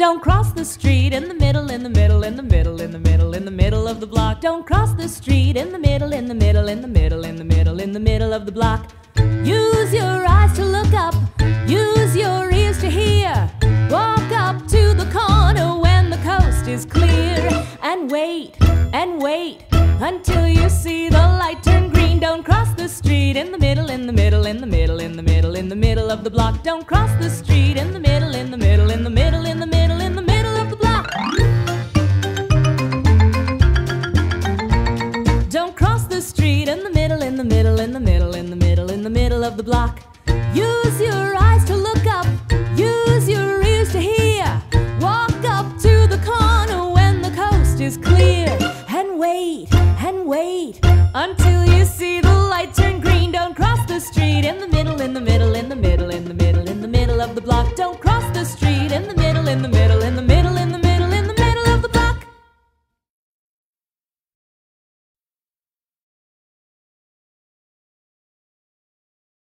Don't cross the street in the middle, in the middle, in the middle, in the middle, in the middle of the block. Don't cross the street in the middle, in the middle, in the middle, in the middle, in the middle of the block. Use your eyes to look up, use your ears to hear. Walk up to the corner when the coast is clear. And wait until you see the light turn green. Don't cross the street in the middle, in the middle, in the middle, in the middle, in the middle of the block. Don't cross the street in the middle, in the middle, in the middle, in the middle, in the middle of the block. Don't cross the street in the middle, in the middle, in the middle, in the middle, in the middle of the block. Use your eyes to look up, use your ears to hear. Walk up to the corner when the coast is clear. And wait until you see the light turn green. Don't cross the street in the middle, in the middle, in the middle, in the middle, in the middle of the block. Don't cross the street in the middle, in the middle, in the middle.